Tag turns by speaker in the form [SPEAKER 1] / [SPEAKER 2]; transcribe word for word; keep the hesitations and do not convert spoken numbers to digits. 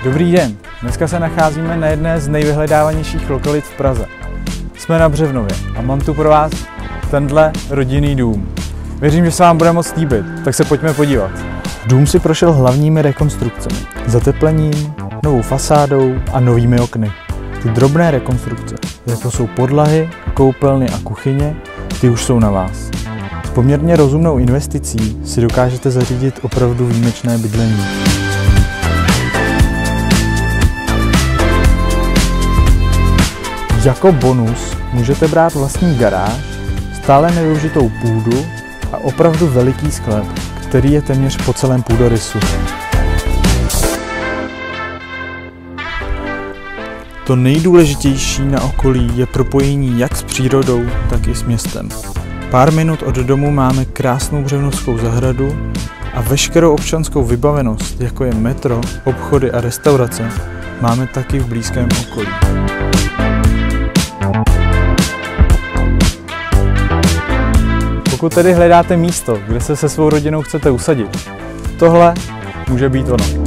[SPEAKER 1] Dobrý den, dneska se nacházíme na jedné z nejvyhledávanějších lokalit v Praze. Jsme na Břevnově a mám tu pro vás tenhle rodinný dům. Věřím, že se vám bude moc líbit, tak se pojďme podívat. Dům si prošel hlavními rekonstrukcemi, zateplením, novou fasádou a novými okny. Ty drobné rekonstrukce, jako jsou podlahy, koupelny a kuchyně, ty už jsou na vás. S poměrně rozumnou investicí si dokážete zařídit opravdu výjimečné bydlení. Jako bonus můžete brát vlastní garáž, stále nevyužitou půdu a opravdu veliký sklep, který je téměř po celém půdorysu. To nejdůležitější na okolí je propojení jak s přírodou, tak i s městem. Pár minut od domu máme krásnou břevnovskou zahradu a veškerou občanskou vybavenost, jako je metro, obchody a restaurace, máme taky v blízkém okolí. Pokud tedy hledáte místo, kde se se svou rodinou chcete usadit, tohle může být ono.